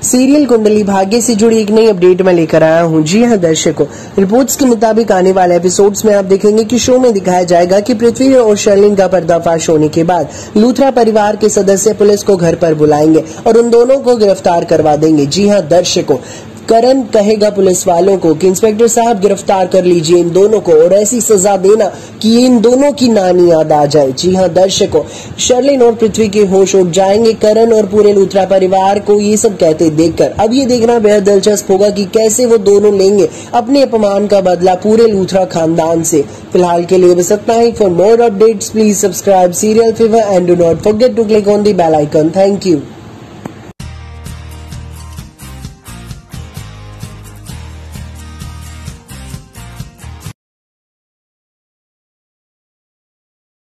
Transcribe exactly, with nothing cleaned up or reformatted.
Serial Kundali Bhagya से जुड़ी एक नई अपडेट में लेकर आया हूं। जी हां दर्शकों, रिपोर्ट्स के मुताबिक आने वाले एपिसोड्स में आप देखेंगे कि शो में दिखाया जाएगा कि पृथ्वी और शर्लिन का पर्दाफाश होने के बाद लूथरा परिवार के सदस्य पुलिस को घर पर बुलाएंगे और उन दोनों को गिरफ्तार करवा देंगे। जी हां दर्शकों, करण कहेगा पुलिस वालों को कि इंस्पेक्टर साहब गिरफ्तार कर लीजिए इन दोनों को और ऐसी सजा देना कि इन दोनों की नानी याद आ जाए। जी हां दर्शकों, शर्लिन और पृथ्वी के होश उड़ जाएंगे करण और पूरे लूथरा परिवार को ये सब कहते देखकर। अब ये देखना बेहद दिलचस्प होगा कि कैसे वो दोनों लेंगे अपने अपमान का बदला पूरे लूथरा खानदान से। फिलहाल के लिए बस इतना ही। For more updates please subscribe serial fever and do not forget to click on the bell icon. Thank you.